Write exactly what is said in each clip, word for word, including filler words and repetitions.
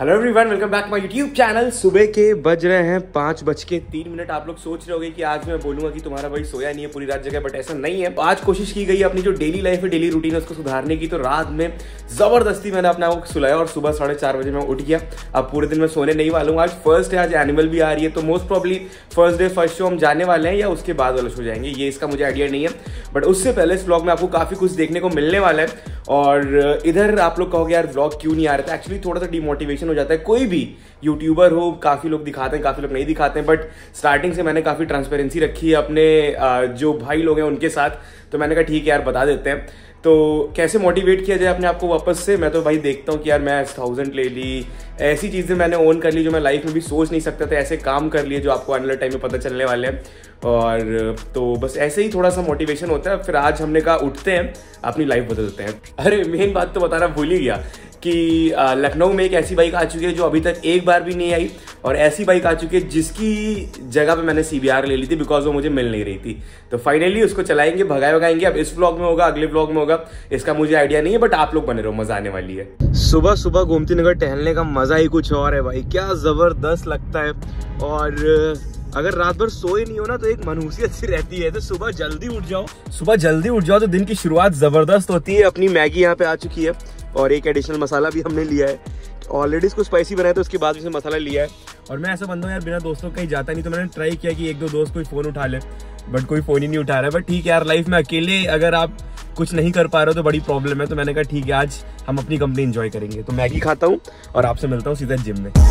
Hello everyone, welcome back to my YouTube channel. सुबह के बज रहे हैं पाँच बज के तीन मिनट। आप लोग सोच रहे होंगे कि आज मैं बोलूंगा कि तुम्हारा भाई सोया नहीं है पूरी रात जगह, बट ऐसा नहीं है। आज कोशिश की गई अपनी जो डेली लाइफ है, डेली रूटीन है, उसको सुधारने की। तो रात में जबरदस्ती मैंने अपने आप को सुलाया और सुबह साढ़े चार बजे मैं उठ गया। अब पूरे दिन मैं सोने नहीं वाला हूँ। आज फर्स्ट है, आज एनिमल भी आ रही है, तो most probably first day first show हम जाने वाले हैं या उसके बाद वाला शो जाएंगे, ये इसका मुझे आइडिया नहीं है। बट उससे पहले इस व्लॉग में आपको काफी कुछ देखने को मिलने वाला है। और इधर आप लोग कहोगे यार व्लॉग क्यों नहीं आ रहा था। एक्चुअली थोड़ा सा डिमोटिवेशन हो जाता है। कोई भी यूट्यूबर हो, काफी लोग दिखाते हैं, काफी लोग नहीं दिखाते हैं, बट स्टार्टिंग से मैंने काफी ट्रांसपेरेंसी रखी है अपने जो भाई लोग हैं उनके साथ। तो मैंने कहा ठीक है यार, बता देते हैं। तो कैसे मोटिवेट किया जाए अपने आप को वापस से। मैं तो भाई देखता हूँ कि यार मैं थाउजेंड ले ली, ऐसी चीजें मैंने ओन कर ली जो मैं लाइफ में भी सोच नहीं सकता था। ऐसे काम कर लिए जो आपको आने वाले टाइम में पता चलने वाले हैं। और तो बस ऐसे ही थोड़ा सा मोटिवेशन होता है। फिर आज हमने कहा उठते हैं, अपनी लाइफ बदलते हैं। अरे मेन बात तो बताना भूल ही गया कि लखनऊ में एक ऐसी बाइक आ चुकी है जो अभी तक एक बार भी नहीं आई, और ऐसी बाइक आ चुकी है जिसकी जगह पे मैंने सीबीआर ले ली थी बिकॉज वो मुझे मिल नहीं रही थी। तो फाइनली उसको चलाएंगे, भगाए भगाएंगे। अब इस व्लॉग में होगा, अगले व्लॉग में होगा, इसका मुझे आइडिया नहीं है, बट आप लोग बने रहो, मजा आने वाली है। सुबह सुबह गोमती नगर टहलने का मजा ही कुछ और है भाई, क्या जबरदस्त लगता है। और अगर रात भर सोए नहीं हो ना तो एक मनहूसियत सी रहती है। तो सुबह जल्दी उठ जाओ, सुबह जल्दी उठ जाओ तो दिन की शुरुआत जबरदस्त होती है। अपनी मैगी यहाँ पे आ चुकी है और एक एडिशनल मसाला भी हमने लिया है। ऑलरेडी इसको स्पाइसी बनाया तो उसके बाद उसने मसाला लिया है। और मैं ऐसा बंदा हूँ यार, बिना दोस्तों कहीं जाता नहीं। तो मैंने ट्राई किया कि एक दो दोस्त कोई फोन उठा ले, बट कोई फोन ही नहीं उठा रहा है। बट ठीक है यार, लाइफ में अकेले अगर आप कुछ नहीं कर पा रहे हो तो बड़ी प्रॉब्लम है। तो मैंने कहा ठीक है, आज हम अपनी कंपनी एंजॉय करेंगे। तो मैगी खाता हूँ और आपसे मिलता हूँ सीधा जिम में।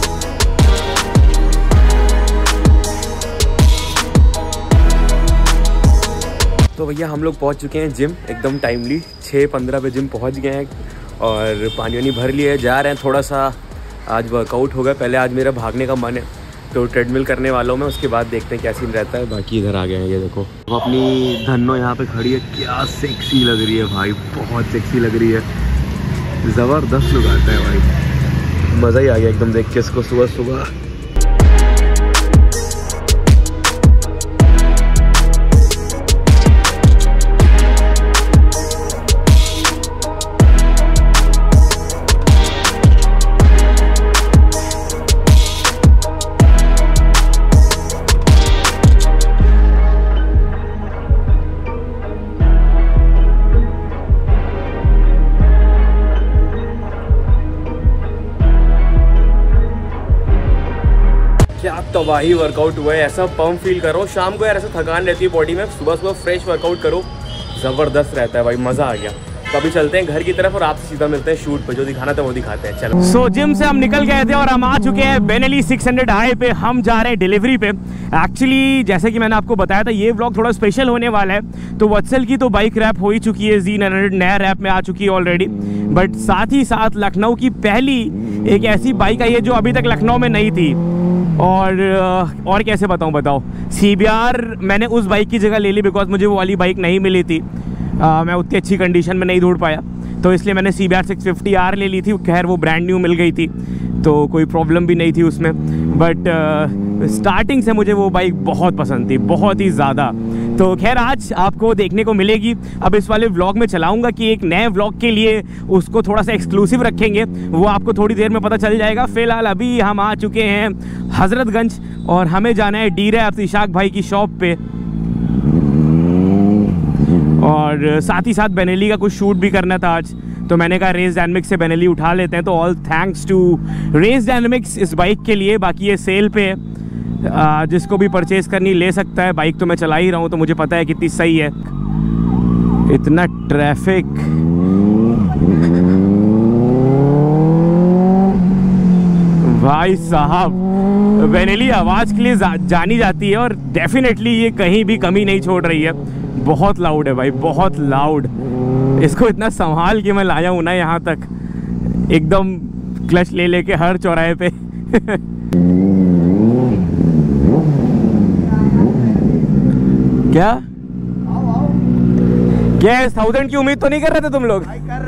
तो भैया हम लोग पहुंच चुके हैं जिम एकदम टाइमली। छः पंद्रह पे जिम पहुंच गए हैं और पानी वानी भर लिया है। जा रहे हैं, थोड़ा सा आज वर्कआउट होगा। पहले आज मेरा भागने का मन है तो ट्रेडमिल करने वाला हूँ मैं, उसके बाद देखते हैं क्या सीन रहता है। बाकी इधर आ गए हैं, ये देखो अपनी धन्नो यहाँ पे खड़ी है। क्या सेक्सी लग रही है भाई, बहुत सेक्सी लग रही है। ज़बरदस्त लुक आता है भाई, मज़ा ही आ गया एकदम देख के इसको सुबह सुबह। क्या तबाही वर्कआउट हुआ है, ऐसा पंप फील कर रहा हूँ। शाम को यार ऐसा थकान रहती है बॉडी में, सुबह सुबह फ्रेश वर्कआउट करो, ज़बरदस्त रहता है भाई, मज़ा आ गया। तो अभी चलते हैं घर की तरफ और आपसे सीधा मिलते हैं शूट पे। जो दिखाना था वो दिखाते हैं, चलो। सो so, जिम से हम निकल गए थे और हम आ चुके हैं बेनेली सिक्स हंड्रेड हाई पे। हम जा रहे हैं डिलीवरी पे। एक्चुअली जैसे कि मैंने आपको बताया था, ये व्लॉग थोड़ा स्पेशल होने वाला है। तो वत्सल की तो बाइक रैप हो ही चुकी है, जी नाइन हंड्रेड नया रैप में आ चुकी है ऑलरेडी। बट साथ ही साथ लखनऊ की पहली एक ऐसी बाइक आई है जो अभी तक लखनऊ में नहीं थी। और और कैसे बताऊं बताओ, सीबीआर मैंने उस बाइक की जगह ले ली बिकॉज मुझे वो वाली बाइक नहीं मिली थी। आ, मैं उतनी अच्छी कंडीशन में नहीं दौड़ पाया, तो इसलिए मैंने C B R six fifty R ले ली थी। खैर वो ब्रांड न्यू मिल गई थी तो कोई प्रॉब्लम भी नहीं थी उसमें। बट स्टार्टिंग से मुझे वो बाइक बहुत पसंद थी, बहुत ही ज़्यादा। तो खैर आज आपको देखने को मिलेगी। अब इस वाले व्लॉग में चलाऊंगा कि एक नए व्लॉग के लिए उसको थोड़ा सा एक्सक्लूसिव रखेंगे, वो आपको थोड़ी देर में पता चल जाएगा। फिलहाल अभी हम आ चुके हैं हजरतगंज और हमें जाना है डी रैप इशाक भाई की शॉप पे, और साथ ही साथ बेनेली का कुछ शूट भी करना था आज। तो मैंने कहा रेस डायनामिक्स से बेनेली उठा लेते हैं। तो all thanks to race dynamics इस बाइक के लिए। बाकी ये सेल पे है, जिसको भी परचेज करनी ले सकता है। बाइक तो मैं चला ही रहा हूँ तो मुझे पता है कितनी सही है। इतना ट्रैफिक, भाई साहब बेनेली आवाज़ के लिए जा, जानी जाती है और डेफिनेटली ये कहीं भी कमी नहीं छोड़ रही है। बहुत लाउड है भाई, बहुत लाउड। इसको इतना संभाल के मैं लाया हूँ ना यहाँ तक, एकदम क्लच ले लेके हर चौराहे पे। क्या क्या थाउजेंड की उम्मीद तो नहीं कर रहे थे तुम लोग?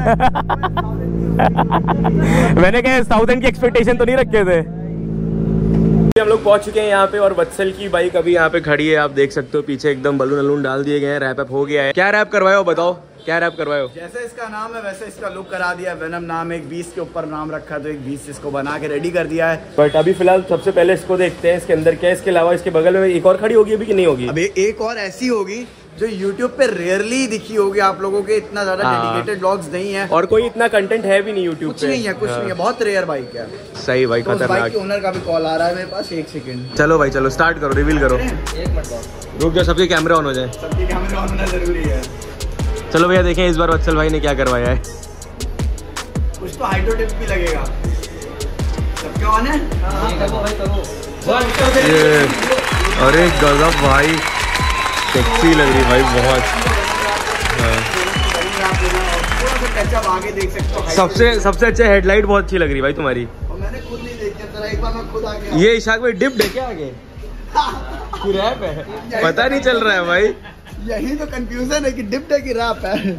मैंने कहा थाउजेंड की एक्सपेक्टेशन तो नहीं रखे थे। हम लोग पहुंच चुके हैं यहाँ पे और वत्सल की बाइक अभी यहाँ पे खड़ी है। आप देख सकते हो पीछे एकदम बलून अलून डाल दिए गए हैं, रैप अप हो गया है। क्या रैप करवाए हो बताओ? क्या रैप करवाए हो? जैसे इसका नाम है वैसे इसका लुक करा दिया। वेनम नाम एक बीस के ऊपर नाम रखा, तो एक बीस इसको बना के रेडी कर दिया है। बट अभी फिलहाल सबसे पहले इसको देखते हैं इसके अंदर क्या है। इसके अलावा इसके बगल में एक और खड़ी होगी अभी कि नहीं होगी? अभी एक और ऐसी होगी जो YouTube पे रेयरली दिखी होगी आप लोगों के। इतना ज्यादा डेडिकेटेड ब्लॉग्स नहीं है और कोई इतना कंटेंट है भी नहीं YouTube कुछ पे। नहीं है कुछ नहीं है, बहुत रेयर बाइक है। सही भाई, तो उस बाइक खतरनाक। के ओनर का भी कॉल आ रहा है मेरे पास, एक सेकंड। चलो भाई चलो स्टार्ट करो, रिवील करो। एक मिनट रुक जाओ, सबके कैमरे ऑन हो जाए। सबके कैमरे ऑन होना जरूरी है। चलो भैया देखें इस बार वत्सल भाई ने क्या करवाया है। कुछ तो हाइड्रो टिप भी लगेगा। सबके ऑन है? ये अरे गजब भाई, सेक्सी लग रही भाई बहुत। आगे देख सकते हो। सबसे सबसे अच्छे हेडलाइट बहुत अच्छी लग रही भाई तुम्हारी। और मैंने खुद नहीं देखी, जरा एक बार मैं खुद आ गया। ये इशाक भाई डिप्ड है क्या आगे? कि रैप है? पता नहीं चल रहा है भाई। यही तो कंफ्यूजन है कि डिप्ड है कि रैप है।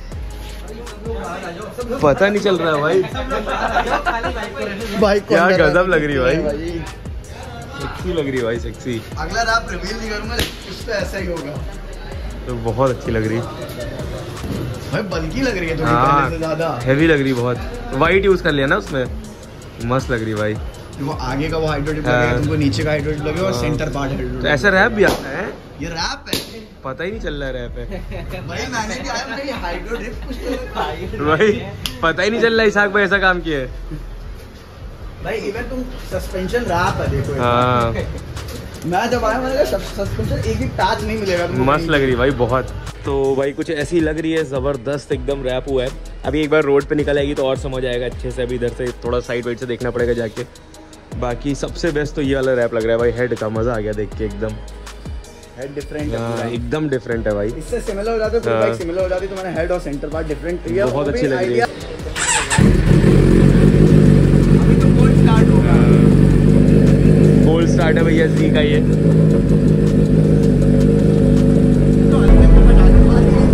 पता नहीं चल रहा है भाई। भाई क्या गजब लग रही है भाई, सेक्सी लग रही है भाई, सेक्सी। अगला रैप रिवील नहीं करूंगा, कुछ तो ऐसा ही होगा। तो बहुत अच्छी लग रही भाई बल्कि लग रही है थोड़ी हाँ, पहले से ज्यादा। हैवी लग रही बहुत। वाइट यूज कर लिया ना उसमें, मस्त लग रही भाई। वो आगे का वो हाइड्रो टिप हाँ। लगेगा, तुमको नीचे का हाइड्रो टिप लगेगा और सेंटर पार्ट हाइड्रो तो ऐसा रैप भी आता है? ये रैप है। पता ही नहीं चल रहा है रैप है भाई मैंने भी आया मैंने ये हाइड्रो टिप कुछ तो भाई, पता ही नहीं चल रहा इसाक भाई ऐसा काम किया है। भाई इवन तुम सस्पेंशन रैप है देखो। हाँ मैं जब आया मैंने कहा सस्पेंशन एक भी टाच नहीं मिलेगा तुमको। मस्त लग रही भाई बहुत। तो भाई कुछ ऐसी लग रही है, ज़बरदस्त एकदम रैप हुआ है। अभी एक बार रोड पे निकल आएगी तो और समझ आएगा अच्छे से। अभी इधर से थोड़ा साइड वाइड से देखना पड़ेगा जाके। बाकी सबसे बेस्ट तो ये वाला रैप लग रहा है भाई। हेड का मज़ा आ गया देख के, एकदम हेड डिफरेंट है हाँ, पूरा। एकदम डिफरेंट है भाई। इससे सिमिलर हो जाते हैं, पूरी बाइक सिमिलर हो जाती है। तो मैंने हेड और सेंटर पार्ट डिफरेंट किया, बहुत वो भी अच्छी लग रही है। अभी तो कोल्ड स्टार्ट होगा। कोल्ड स्टार्ट है भैया जी का ये। तो हल्के में बताने वाली है।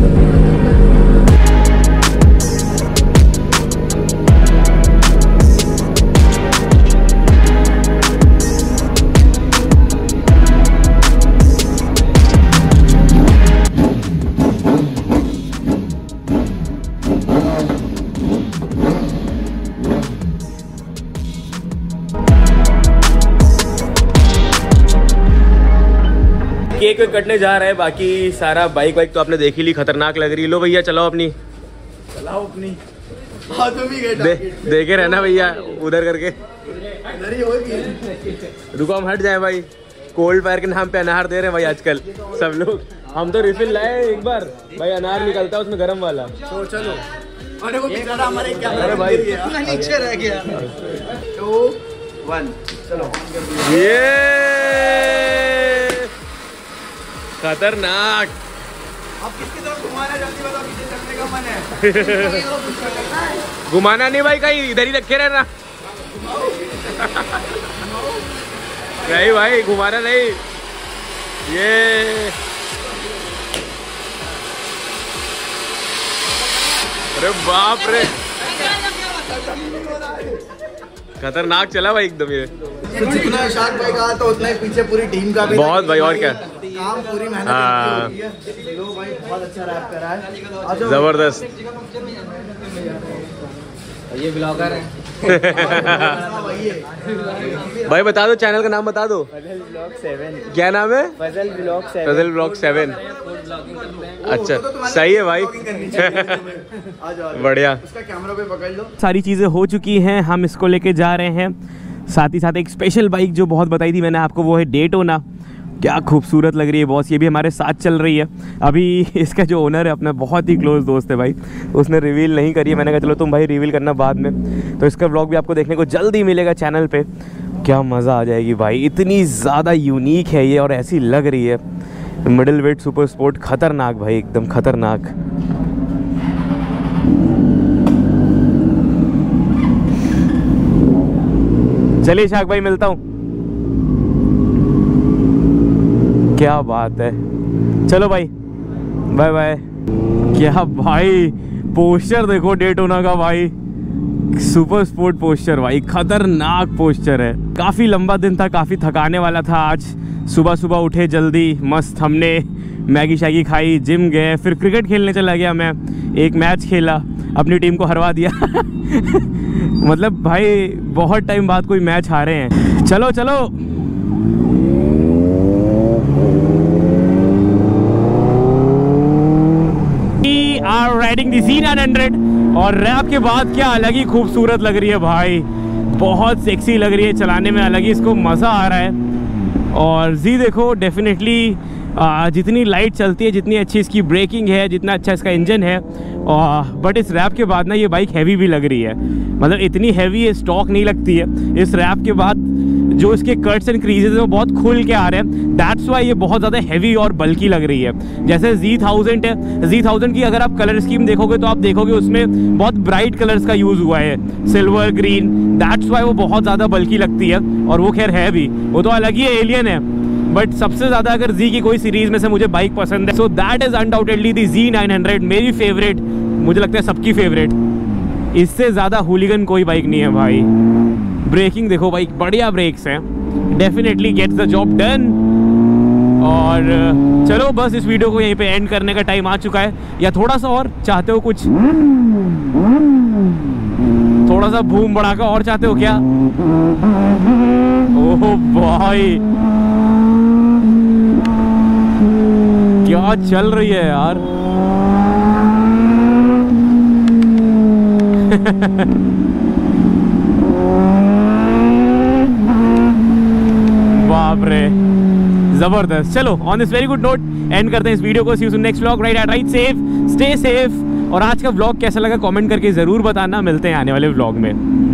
केक वेक कटने जा रहा है। बाकी सारा बाइक वाइक तो आपने देख ही ली, खतरनाक लग रही है। लो भैया चलाओ अपनी, चलाओ अपनी। हाँ तुम ही गए दे, देखे रहना भैया उधर करके। इधर ही होगी। रुको हम हट जाए भाई। कोल्ड फायर के नाम पे अनार दे रहे हैं भाई आजकल सब लोग। हम तो रिफिल लाए एक बार भाई, अनार निकलता है उसमें गर्म वाला। तो चलो। अरे वो बेचारा हमारे क्या अरे भाई नीचे रह गया। टू वन चलो। ये खतरनाक। अब किसकी तरफ घुमाना जल्दी बताओ, पीछे चलने का मन है। घुमाना नहीं भाई, कहीं इधर ही रखे रहना। नहीं भाई घुमाना नहीं। ये अरे बाप रे, खतरनाक चला भाई एकदम ये। जितना इशाक भाई का तो उतना ही पीछे पूरी टीम का भी बहुत भाई, और क्या। काम पूरी मेहनत हाँ। होती है। लो भाई बहुत अच्छा रैप कर रहा है, जबरदस्त। ये ब्लॉगर है। भाई बता दो चैनल का नाम बता दो। Fazal blog seven. क्या नाम है? Fazal blog seven. Fazal blog seven. अच्छा सही है भाई। बढ़िया। उसका कैमरा पे पकड़ लो। सारी चीज़ें हो चुकी हैं, हम इसको लेके जा रहे हैं। साथ ही साथ एक स्पेशल बाइक जो बहुत बताई थी मैंने आपको, वो है डेटोना। क्या खूबसूरत लग रही है बॉस, ये भी हमारे साथ चल रही है। अभी इसका जो ओनर है अपना बहुत ही क्लोज दोस्त है भाई, उसने रिवील नहीं करी है। मैंने कहा चलो तुम भाई रिवील करना बाद में। तो इसका व्लॉग भी आपको देखने को जल्दी मिलेगा चैनल पे। क्या मज़ा आ जाएगी भाई, इतनी ज़्यादा यूनिक है ये और ऐसी लग रही है। मिडिल वेट सुपर स्पोर्ट, खतरनाक भाई एकदम खतरनाक। चलिए शाक भाई मिलता हूँ। क्या बात है, चलो भाई बाय बाय। क्या भाई पोस्टर देखो डेटोना का भाई, सुपर स्पोर्ट पोस्टर भाई, खतरनाक पोस्टर है। काफ़ी लंबा दिन था, काफ़ी थकाने वाला था आज। सुबह सुबह उठे जल्दी, मस्त हमने मैगी शैगी खाई, जिम गए, फिर क्रिकेट खेलने चला गया मैं, एक मैच खेला, अपनी टीम को हरवा दिया। मतलब भाई बहुत टाइम बाद कोई मैच हारे हैं। चलो चलो are riding the Z nine hundred और रैप के बाद क्या अलग ही खूबसूरत लग रही है भाई, बहुत सेक्सी लग रही है, चलाने में अलग ही इसको मज़ा आ रहा है। और जी देखो डेफिनेटली जितनी लाइट चलती है, जितनी अच्छी इसकी ब्रेकिंग है, जितना अच्छा इसका इंजन है, बट इस रैप के बाद ना ये बाइक हैवी भी लग रही है। मतलब इतनी हैवी है, स्टॉक नहीं लगती है। इस रैप के बाद जो इसके कट्स एंड क्रीजेज हैं वो बहुत खुल के आ रहे हैं, दैट्स वाई ये बहुत ज़्यादा हैवी और बल्की लग रही है। जैसे ज़ी थाउजेंड है, ज़ी थाउजेंड की अगर आप कलर स्कीम देखोगे तो आप देखोगे उसमें बहुत ब्राइट कलर्स का यूज़ हुआ है, सिल्वर, ग्रीन, दैट्स वाई वो बहुत ज़्यादा बल्की लगती है। और वो खैर है भी, वो तो अलग ही एलियन है। बट सबसे ज़्यादा अगर जी की कोई सीरीज़ में से मुझे बाइक पसंद है, so that is undoubtedly the Z nine hundred, मेरी फेवरेट, मुझे लगता है सबकी फेवरेट। इससे ज़्यादा हुलिगन कोई बाइक नहीं है भाई। ब्रेकिंग देखो भाई, बढ़िया ब्रेक्स हैं, definitely gets the job done. और चलो बस इस वीडियो को यहीं पे एंड करने का टाइम आ चुका है। या थोड़ा सा और चाहते हो, कुछ थोड़ा सा बूम बढ़ाकर और चाहते हो क्या? ओह भाई क्या चल रही है यार। बाप रे जबरदस्त। चलो on this very good note end करते हैं इस वीडियो को। See you soon next vlog. Right at right safe, stay safe. और आज का व्लॉग कैसा लगा कमेंट करके जरूर बताना। मिलते हैं आने वाले व्लॉग में।